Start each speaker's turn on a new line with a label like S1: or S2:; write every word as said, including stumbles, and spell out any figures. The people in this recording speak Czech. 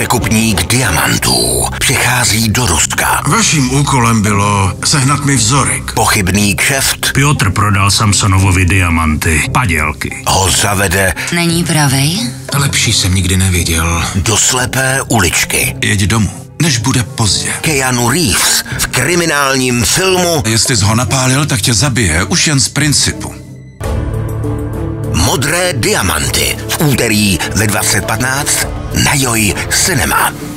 S1: Překupník diamantů přichází do Rustka.
S2: Vaším úkolem bylo sehnat mi vzorek.
S1: Pochybný kšeft
S3: Piotr prodal Samsonovovi diamanty. Padělky.
S1: ho zavede
S4: Není pravej?
S2: Lepší jsem nikdy neviděl.
S1: do slepé uličky.
S2: Jeď domů, než bude pozdě.
S1: Keanu Reeves v kriminálním filmu
S2: Jestli jsi ho napálil, tak tě zabije, už jen z principu.
S1: Modré diamanty v úterý ve dvacet patnáct na Joj Cinema.